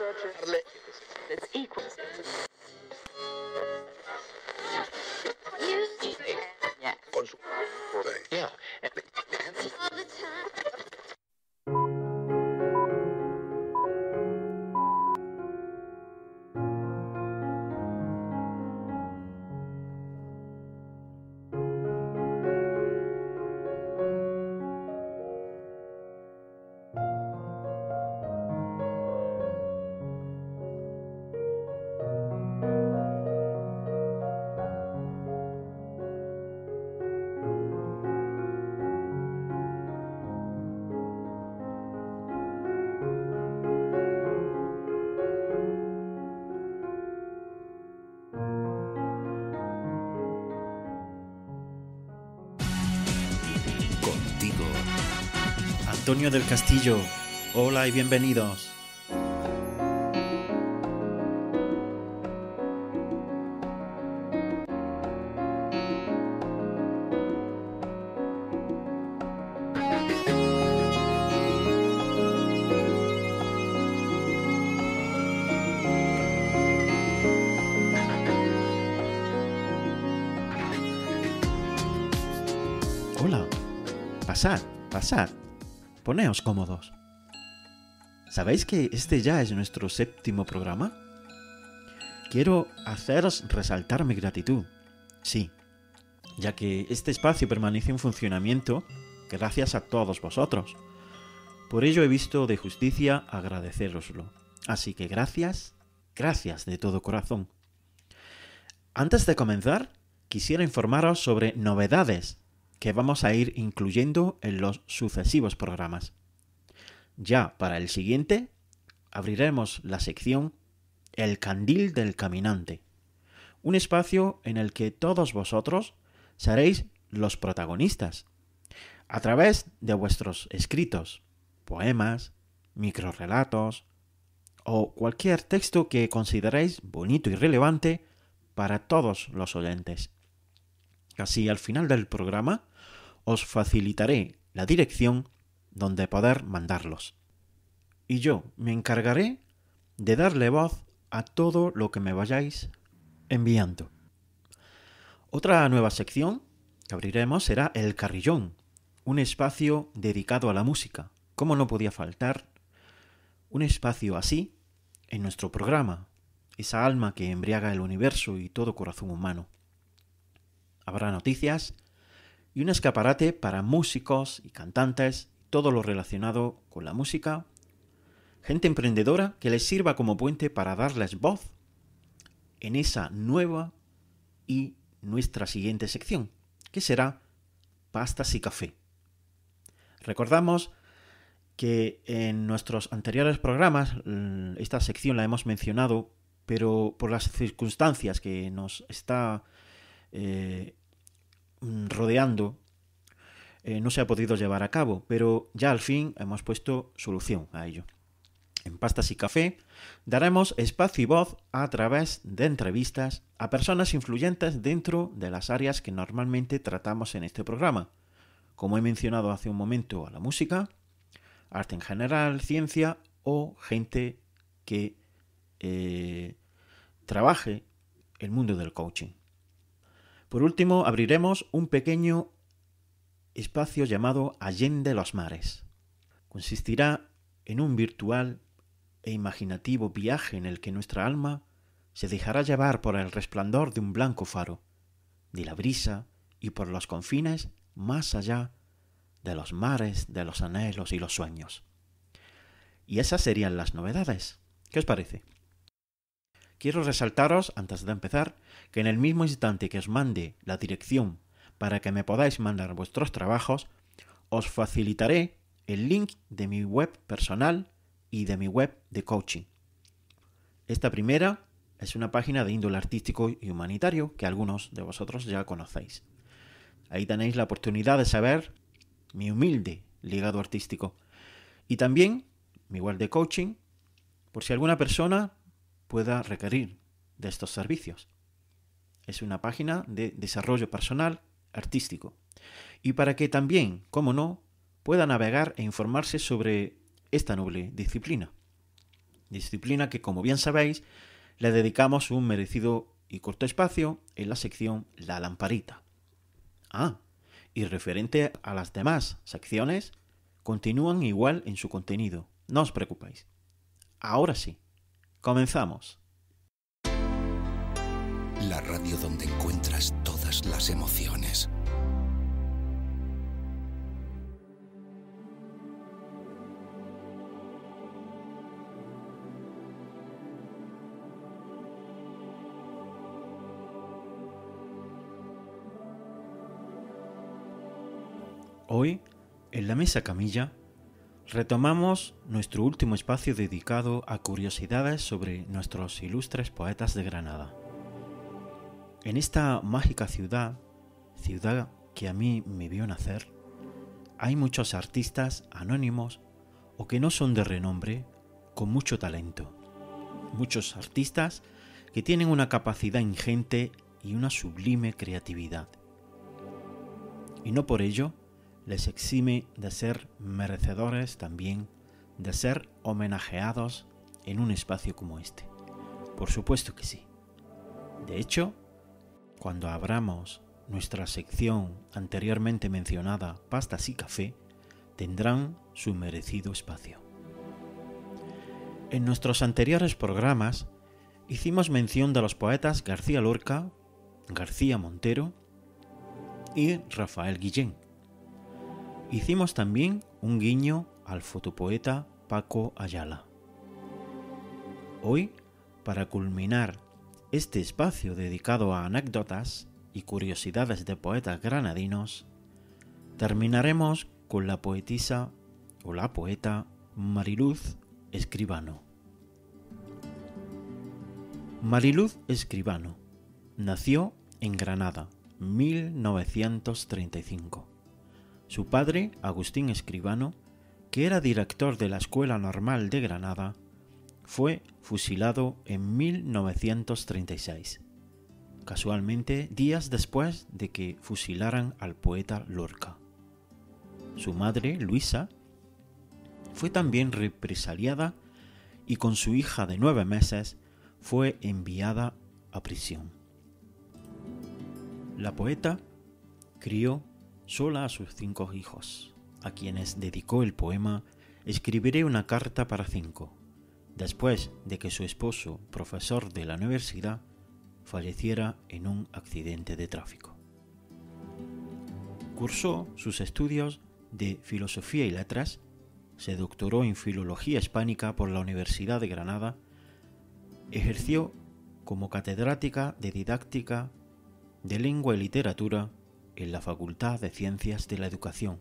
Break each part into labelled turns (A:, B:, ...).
A: That's equal. Yeah. Yeah. All the time.
B: Contigo, Antonio del Castillo. Hola y bienvenidos. Hola, pasad, poneos cómodos. ¿Sabéis que este ya es nuestro 7º programa? Quiero haceros resaltar mi gratitud, sí, ya que este espacio permanece en funcionamiento gracias a todos vosotros. Por ello he visto de justicia agradecéroslo. Así que gracias de todo corazón. Antes de comenzar, quisiera informaros sobre novedades que vamos a ir incluyendo en los sucesivos programas. Ya para el siguiente, abriremos la sección El Candil del Caminante, un espacio en el que todos vosotros seréis los protagonistas, a través de vuestros escritos, poemas, microrrelatos o cualquier texto que consideréis bonito y relevante para todos los oyentes. Así, al final del programa, os facilitaré la dirección donde poder mandarlos. Y yo me encargaré de darle voz a todo lo que me vayáis enviando. Otra nueva sección que abriremos será El Carrillón, un espacio dedicado a la música. ¿Cómo no podía faltar un espacio así en nuestro programa? Esa alma que embriaga el universo y todo corazón humano. Habrá noticias y un escaparate para músicos y cantantes, todo lo relacionado con la música, gente emprendedora que les sirva como puente para darles voz en esa nueva y nuestra siguiente sección, que será Pastas y Café. Recordamos que en nuestros anteriores programas esta sección la hemos mencionado, pero por las circunstancias que nos está rodeando, no se ha podido llevar a cabo, pero ya al fin hemos puesto solución a ello. En Pastas y Café daremos espacio y voz a través de entrevistas a personas influyentes dentro de las áreas que normalmente tratamos en este programa, como he mencionado hace un momento, a la música, arte en general, ciencia o gente que trabaje el mundo del coaching. Por último, abriremos un pequeño espacio llamado Allende los Mares. Consistirá en un virtual e imaginativo viaje en el que nuestra alma se dejará llevar por el resplandor de un blanco faro, de la brisa y por los confines más allá de los mares, de los anhelos y los sueños. Y esas serían las novedades. ¿Qué os parece? Quiero resaltaros, antes de empezar, que en el mismo instante que os mande la dirección para que me podáis mandar vuestros trabajos, os facilitaré el link de mi web personal y de mi web de coaching. Esta primera es una página de índole artístico y humanitario que algunos de vosotros ya conocéis. Ahí tenéis la oportunidad de saber mi humilde legado artístico y también mi web de coaching, por si alguna persona pueda requerir de estos servicios. Es una página de desarrollo personal artístico y para que también, como no, pueda navegar e informarse sobre esta noble disciplina. disciplina que, como bien sabéis, le dedicamos un merecido y corto espacio en la sección La Lamparita. Y referente a las demás secciones, continúan igual en su contenido, no os preocupéis. Ahora sí, comenzamos.
C: La radio donde encuentras todas las emociones.
B: Hoy, en la Mesa Camilla, retomamos nuestro último espacio dedicado a curiosidades sobre nuestros ilustres poetas de Granada. En esta mágica ciudad que a mí me vio nacer, hay muchos artistas anónimos o que no son de renombre, con mucho talento. Muchos artistas que tienen una capacidad ingente y una sublime creatividad. Y no por ello les exime de ser merecedores también de ser homenajeados en un espacio como este. Por supuesto que sí. De hecho, cuando abramos nuestra sección anteriormente mencionada Pastas y Café, tendrán su merecido espacio. En nuestros anteriores programas hicimos mención de los poetas García Lorca, García Montero y Rafael Guillén. Hicimos también un guiño al fotopoeta Paco Ayala. Hoy, para culminar este espacio dedicado a anécdotas y curiosidades de poetas granadinos, terminaremos con la poetisa o la poeta Mariluz Escribano. Mariluz Escribano nació en Granada, 1935. Su padre, Agustín Escribano, que era director de la Escuela Normal de Granada, fue fusilado en 1936, casualmente días después de que fusilaran al poeta Lorca. Su madre, Luisa, fue también represaliada y con su hija de 9 meses fue enviada a prisión. La poeta crió sola a sus 5 hijos, a quienes dedicó el poema Escribiré una carta para 5, después de que su esposo, profesor de la universidad, falleciera en un accidente de tráfico. Cursó sus estudios de Filosofía y Letras, se doctoró en Filología Hispánica por la Universidad de Granada, ejerció como catedrática de Didáctica de Lengua y Literatura en la Facultad de Ciencias de la Educación.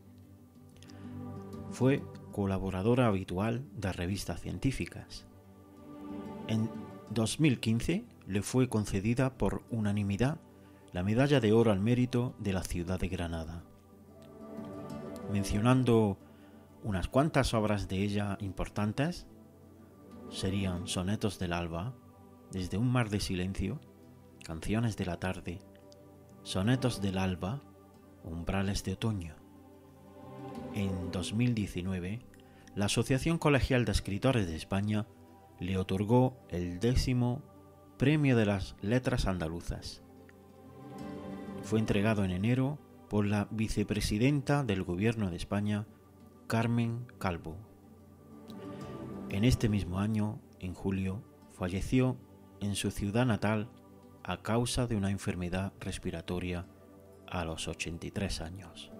B: Fue colaboradora habitual de revistas científicas. En 2015 le fue concedida por unanimidad la Medalla de Oro al Mérito de la ciudad de Granada. Mencionando unas cuantas obras de ella importantes, serían Sonetos del Alba, Desde un mar de silencio, Canciones de la tarde, Sonetos del Alba, Umbrales de otoño. En 2019, la Asociación Colegial de Escritores de España le otorgó el 10º Premio de las Letras Andaluzas. Fue entregado en enero por la vicepresidenta del Gobierno de España, Carmen Calvo. En este mismo año, en julio, falleció en su ciudad natal a causa de una enfermedad respiratoria a los 83 años.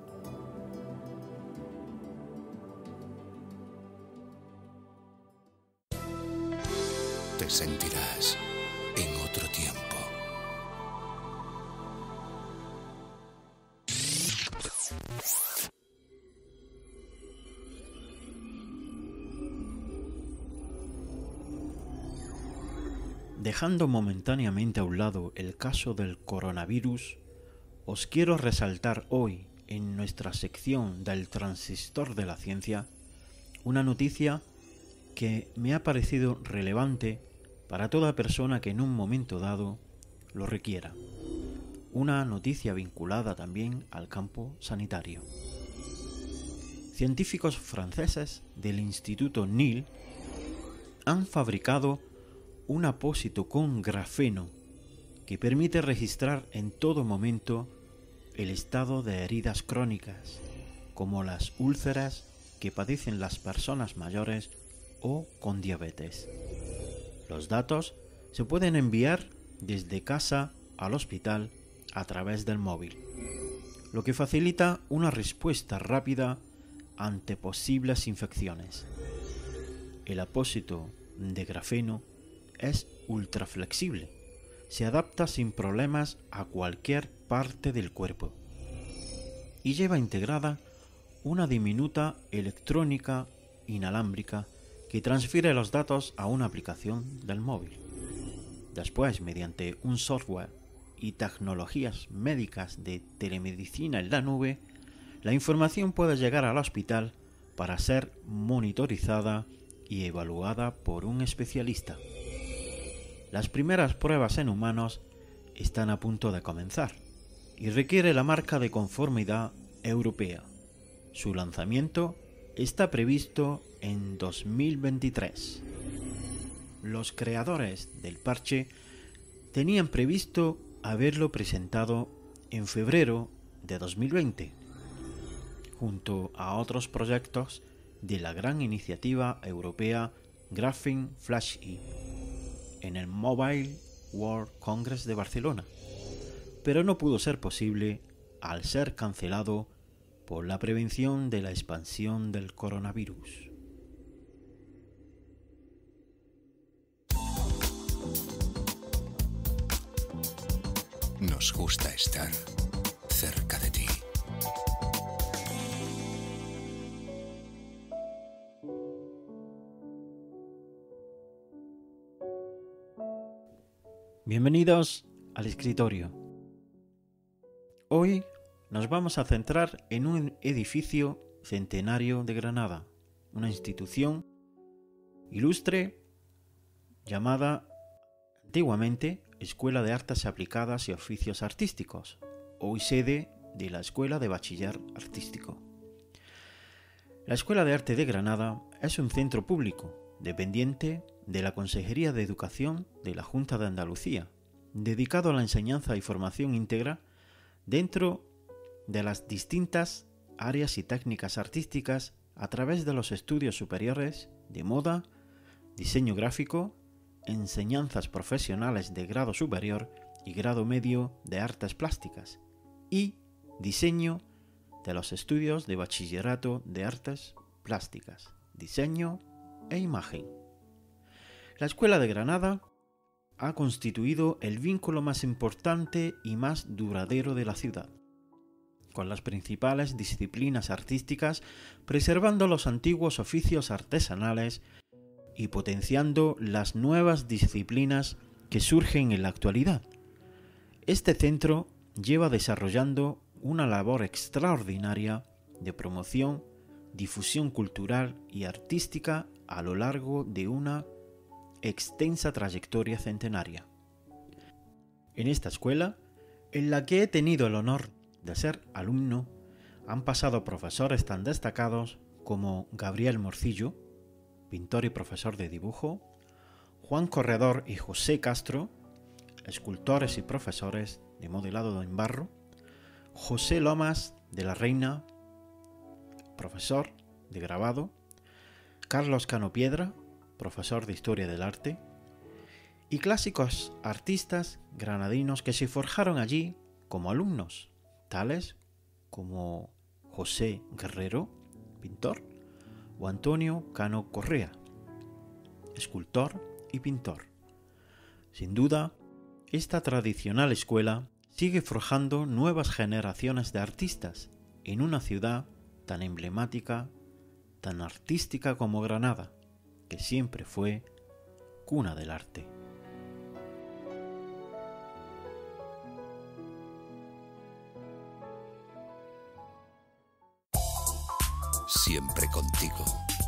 C: Te sentirás en otro tiempo.
B: Dejando momentáneamente a un lado el caso del coronavirus, os quiero resaltar hoy, en nuestra sección del Transistor de la Ciencia, una noticia que me ha parecido relevante para toda persona que en un momento dado lo requiera. Una noticia vinculada también al campo sanitario. Científicos franceses del Instituto Nil han fabricado un apósito con grafeno que permite registrar en todo momento el estado de heridas crónicas, como las úlceras que padecen las personas mayores o con diabetes. Los datos se pueden enviar desde casa al hospital a través del móvil, lo que facilita una respuesta rápida ante posibles infecciones. El apósito de grafeno es ultra flexible, se adapta sin problemas a cualquier parte del cuerpo y lleva integrada una diminuta electrónica inalámbrica que transfiere los datos a una aplicación del móvil. Después, mediante un software y tecnologías médicas de telemedicina en la nube, la información puede llegar al hospital para ser monitorizada y evaluada por un especialista. Las primeras pruebas en humanos están a punto de comenzar y requiere la marca de conformidad europea. Su lanzamiento está previsto en 2023. Los creadores del parche tenían previsto haberlo presentado en febrero de 2020, junto a otros proyectos de la gran iniciativa europea Graphene Flash E, en el Mobile World Congress de Barcelona, pero no pudo ser posible al ser cancelado por la prevención de la expansión del coronavirus.
C: Nos gusta estar cerca de ti.
B: Bienvenidos al escritorio. Hoy nos vamos a centrar en un edificio centenario de Granada, una institución ilustre llamada antiguamente Escuela de Artes Aplicadas y Oficios Artísticos, hoy sede de la Escuela de Bachiller Artístico. La Escuela de Arte de Granada es un centro público dependiente de la Consejería de Educación de la Junta de Andalucía, dedicado a la enseñanza y formación íntegra dentro de las distintas áreas y técnicas artísticas a través de los estudios superiores de moda, diseño gráfico, enseñanzas profesionales de grado superior y grado medio de artes plásticas y diseño de los estudios de bachillerato de artes plásticas, diseño e imagen. La Escuela de Granada ha constituido el vínculo más importante y más duradero de la ciudad, con las principales disciplinas artísticas, preservando los antiguos oficios artesanales y potenciando las nuevas disciplinas que surgen en la actualidad. Este centro lleva desarrollando una labor extraordinaria de promoción, difusión cultural y artística a lo largo de una extensa trayectoria centenaria. En esta escuela, en la que he tenido el honor de ser alumno, han pasado profesores tan destacados como Gabriel Morcillo, pintor y profesor de dibujo, Juan Corredor y José Castro, escultores y profesores de modelado en barro, José Lomas de la Reina, profesor de grabado, Carlos Cano Piedra, profesor de Historia del Arte, y clásicos artistas granadinos que se forjaron allí como alumnos, tales como José Guerrero, pintor, o Antonio Cano Correa, escultor y pintor. Sin duda, esta tradicional escuela sigue forjando nuevas generaciones de artistas en una ciudad tan emblemática, tan artística como Granada, que siempre fue cuna del arte.
C: Siempre contigo.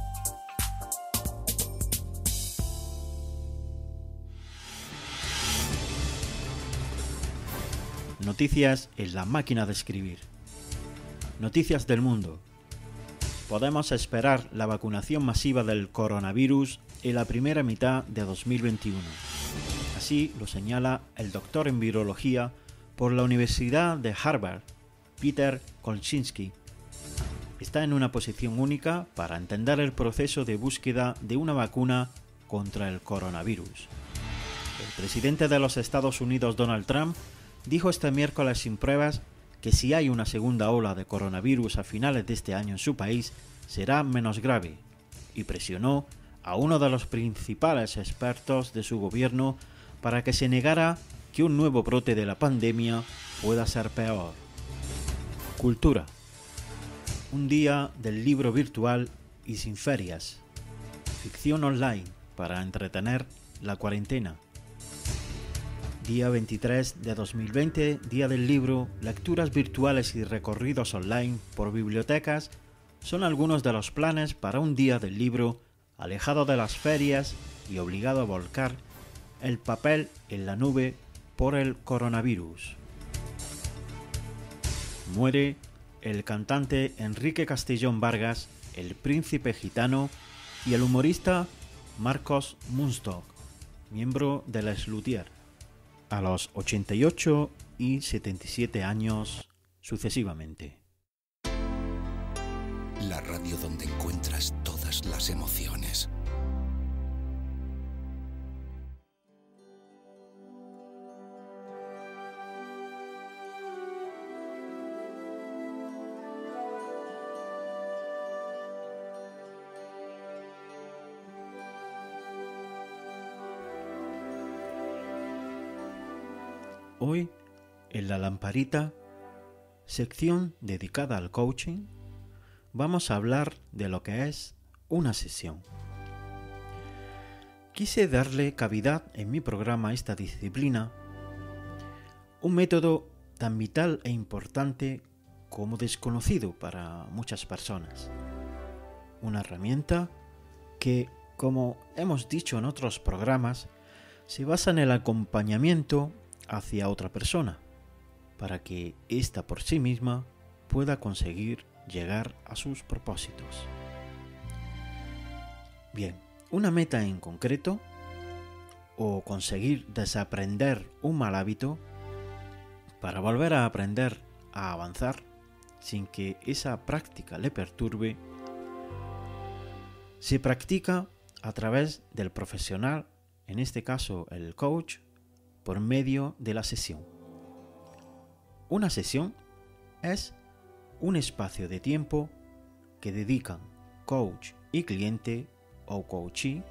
B: Noticias en la máquina de escribir. Noticias del mundo. Podemos esperar la vacunación masiva del coronavirus en la primera mitad de 2021. Así lo señala el doctor en virología por la Universidad de Harvard, Peter Kolczynski. Está en una posición única para entender el proceso de búsqueda de una vacuna contra el coronavirus. El presidente de los Estados Unidos, Donald Trump, dijo este miércoles sin pruebas que si hay una segunda ola de coronavirus a finales de este año en su país, será menos grave, y presionó a uno de los principales expertos de su gobierno para que se negara que un nuevo brote de la pandemia pueda ser peor. Cultura. Un día del libro virtual y sin ferias. Ficción online para entretener la cuarentena. Día 23 de 2020, Día del Libro, lecturas virtuales y recorridos online por bibliotecas son algunos de los planes para un Día del Libro alejado de las ferias y obligado a volcar el papel en la nube por el coronavirus. Muere el cantante Enrique Castellón Vargas, el príncipe gitano, y el humorista Marcos Munstock, miembro de Les Luthiers, a los 88 y 77 años sucesivamente.
C: La radio donde encuentras todas las emociones.
B: Hoy, en La Lamparita, sección dedicada al coaching, vamos a hablar de lo que es una sesión. Quise darle cavidad en mi programa a esta disciplina, un método tan vital e importante como desconocido para muchas personas. Una herramienta que, como hemos dicho en otros programas, se basa en el acompañamiento hacia otra persona, para que ésta por sí misma pueda conseguir llegar a sus propósitos. Bien, una meta en concreto, o conseguir desaprender un mal hábito, para volver a aprender a avanzar sin que esa práctica le perturbe, se practica a través del profesional, en este caso el coach, por medio de la sesión. Una sesión es un espacio de tiempo que dedican coach y cliente o coachee,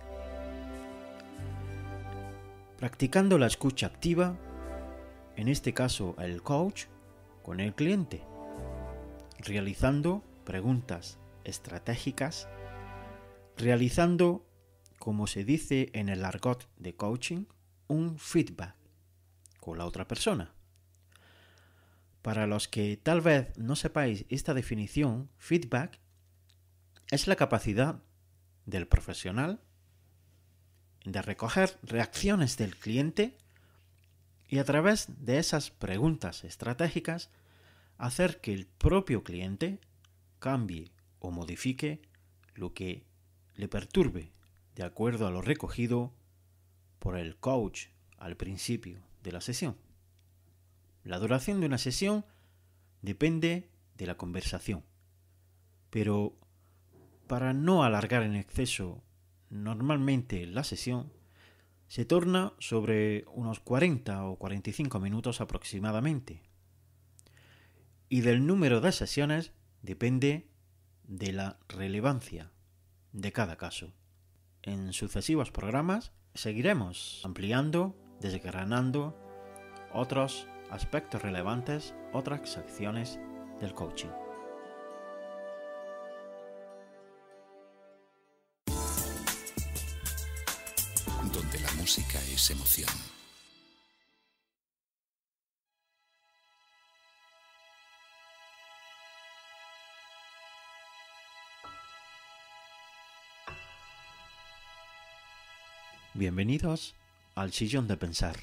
B: practicando la escucha activa, en este caso el coach, con el cliente, realizando preguntas estratégicas, realizando, como se dice en el argot de coaching, un feedback con la otra persona. Para los que tal vez no sepáis esta definición, feedback es la capacidad del profesional de recoger reacciones del cliente y a través de esas preguntas estratégicas hacer que el propio cliente cambie o modifique lo que le perturbe de acuerdo a lo recogido por el coach al principio de la sesión. La duración de una sesión depende de la conversación, pero para no alargar en exceso normalmente la sesión, se torna sobre unos 40 o 45 minutos aproximadamente. Y del número de sesiones depende de la relevancia de cada caso. En sucesivos programas seguiremos ampliando, desgranando otros aspectos relevantes, otras secciones del coaching.
C: Donde la música es emoción.
B: Bienvenidos al Sillón de Pensar.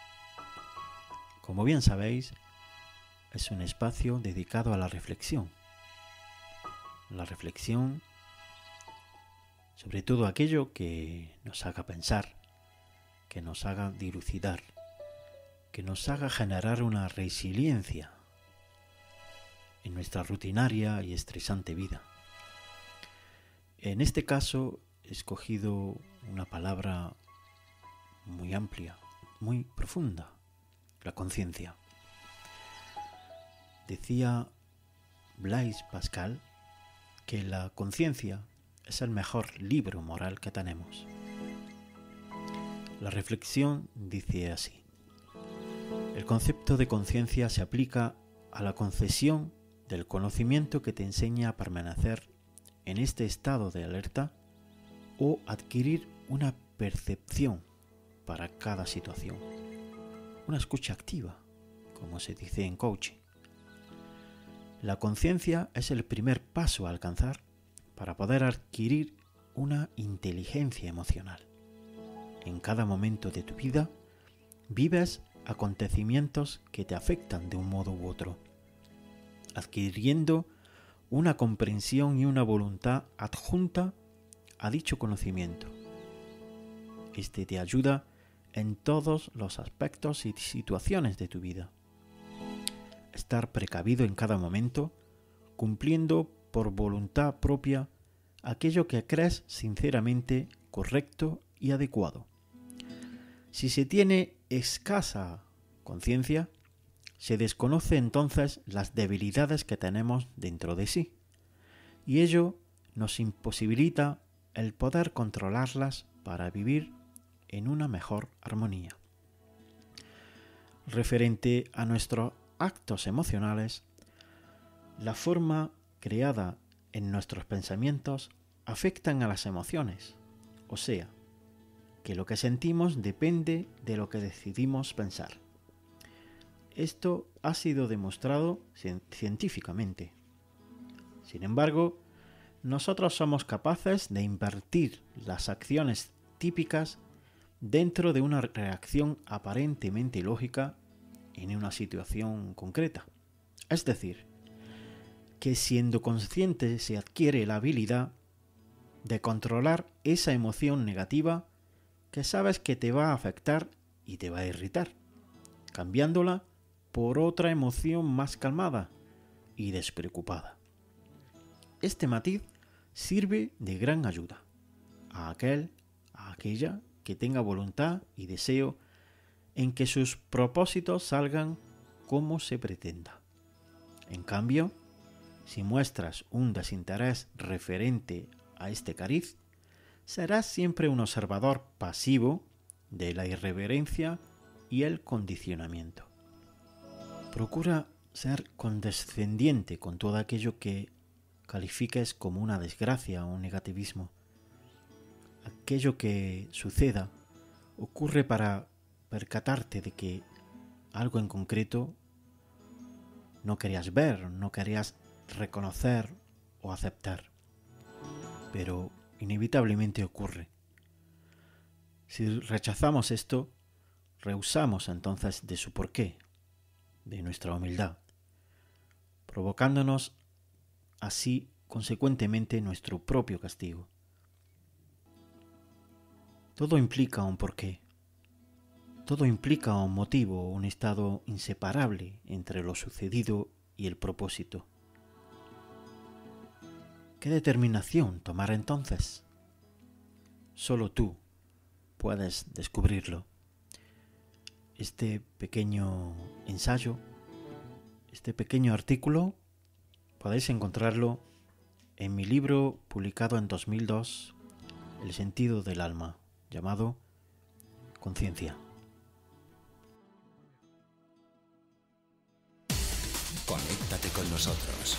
B: Como bien sabéis, es un espacio dedicado a la reflexión. La reflexión sobre todo aquello que nos haga pensar, que nos haga dilucidar, que nos haga generar una resiliencia en nuestra rutinaria y estresante vida. En este caso he escogido una palabra muy amplia, muy profunda, la conciencia. Decía Blaise Pascal que la conciencia es el mejor libro moral que tenemos. La reflexión dice así: el concepto de conciencia se aplica a la concesión del conocimiento que te enseña a permanecer en este estado de alerta o adquirir una percepción para cada situación, una escucha activa, como se dice en coaching. La conciencia es el primer paso a alcanzar para poder adquirir una inteligencia emocional. En cada momento de tu vida vives acontecimientos que te afectan de un modo u otro, adquiriendo una comprensión y una voluntad adjunta a dicho conocimiento. Este te ayuda en todos los aspectos y situaciones de tu vida. Estar precavido en cada momento, cumpliendo por voluntad propia aquello que crees sinceramente correcto y adecuado. Si se tiene escasa conciencia, se desconoce entonces las debilidades que tenemos dentro de sí, y ello nos imposibilita el poder controlarlas para vivir en una mejor armonía. Referente a nuestros actos emocionales, la forma creada en nuestros pensamientos afectan a las emociones, o sea, que lo que sentimos depende de lo que decidimos pensar. Esto ha sido demostrado científicamente. Sin embargo, nosotros somos capaces de invertir las acciones típicas dentro de una reacción aparentemente lógica en una situación concreta. Es decir, que siendo consciente se adquiere la habilidad de controlar esa emoción negativa que sabes que te va a afectar y te va a irritar, cambiándola por otra emoción más calmada y despreocupada. Este matiz sirve de gran ayuda a aquella que tenga voluntad y deseo en que sus propósitos salgan como se pretenda. En cambio, si muestras un desinterés referente a este cariz, serás siempre un observador pasivo de la irreverencia y el condicionamiento. Procura ser condescendiente con todo aquello que califiques como una desgracia o un negativismo. Aquello que suceda ocurre para percatarte de que algo en concreto no querías ver, no querías reconocer o aceptar. Pero inevitablemente ocurre. Si rechazamos esto, rehusamos entonces de su porqué, de nuestra humildad, provocándonos así consecuentemente nuestro propio castigo. Todo implica un porqué. Todo implica un motivo, un estado inseparable entre lo sucedido y el propósito. ¿Qué determinación tomar entonces? Solo tú puedes descubrirlo. Este pequeño ensayo, este pequeño artículo, podéis encontrarlo en mi libro publicado en 2002, El sentido del alma, llamado Conciencia.
C: Conéctate con nosotros.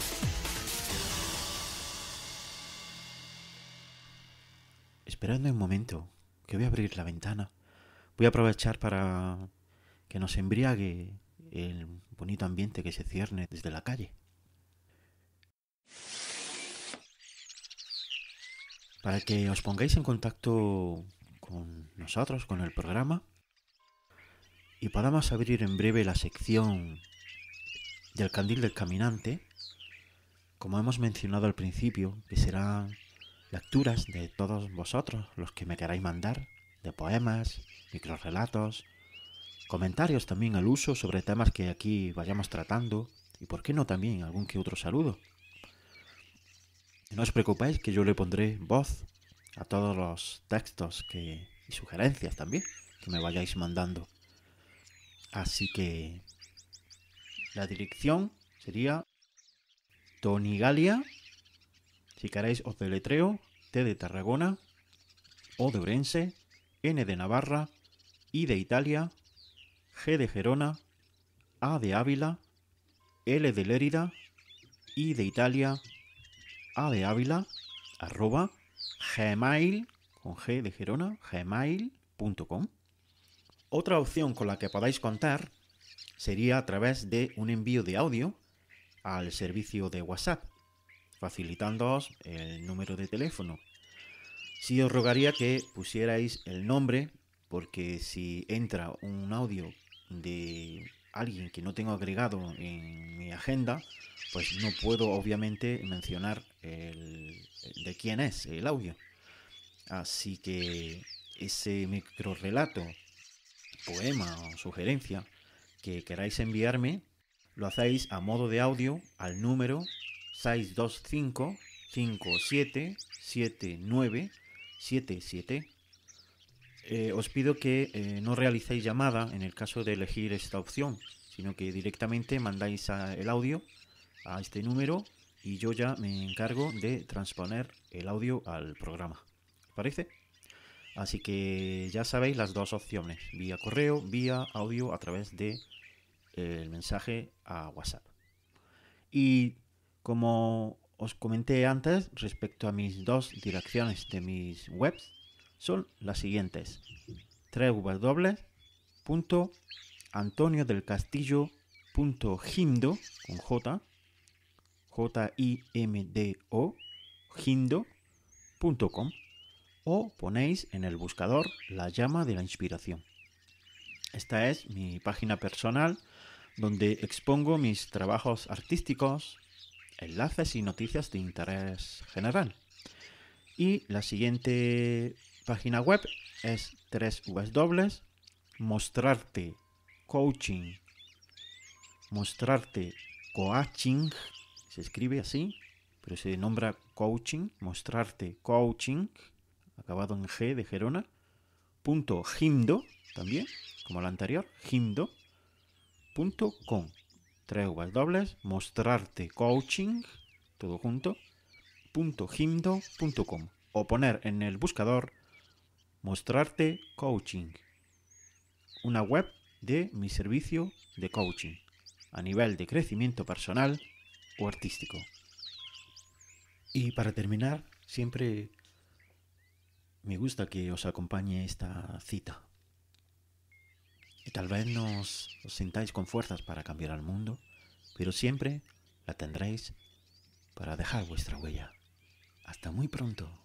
B: Esperadme un momento, que voy a abrir la ventana. Voy a aprovechar para que nos embriague el bonito ambiente que se cierne desde la calle. Para que os pongáis en contacto con nosotros, con el programa, y podamos abrir en breve la sección del Candil del Caminante, como hemos mencionado al principio, que será lecturas de todos vosotros, los que me queráis mandar, de poemas, microrrelatos, comentarios también al uso sobre temas que aquí vayamos tratando y por qué no también algún que otro saludo. No os preocupéis que yo le pondré voz a todos los textos y sugerencias también que me vayáis mandando. Así que la dirección sería Tonigalia. Si queréis os deletreo: T de Tarragona, O de Ourense, N de Navarra, I de Italia, G de Gerona, A de Ávila, L de Lérida, I de Italia, A de Ávila, @gmail, con G de Gerona, gmail.com. Otra opción con la que podáis contar sería a través de un envío de audio al servicio de WhatsApp, facilitándoos el número de teléfono. Sí os rogaría que pusierais el nombre, porque si entra un audio de alguien que no tengo agregado en mi agenda, pues no puedo obviamente mencionar de quién es el audio. Así que ese microrrelato, poema o sugerencia que queráis enviarme, lo hacéis a modo de audio al número 625 57 79 77. Os pido que no realicéis llamada en el caso de elegir esta opción, sino que directamente mandáis el audio a este número y yo ya me encargo de transponer el audio al programa. ¿Os parece? Así que ya sabéis las dos opciones: vía correo, vía audio a través de el mensaje a WhatsApp. Y como os comenté antes, respecto a mis dos direcciones de mis webs, son las siguientes: www.antoniodelcastillo.gimdo, con J, Jimdo, gimdo.com, o ponéis en el buscador La Llama de la Inspiración. Esta es mi página personal donde expongo mis trabajos artísticos, enlaces y noticias de interés general. Y la siguiente página web es www.mostrartecoaching, se escribe así, pero se nombra coaching, Mostrarte Coaching, acabado en G de Gerona, .gimdo, también, como la anterior, gimdo.com, www.mostrartecoaching, todo junto, .gimdo.com, o poner en el buscador Mostrarte Coaching, una web de mi servicio de coaching a nivel de crecimiento personal o artístico. Y para terminar, siempre me gusta que os acompañe esta cita. Y tal vez no os sintáis con fuerzas para cambiar al mundo, pero siempre la tendréis para dejar vuestra huella. Hasta muy pronto.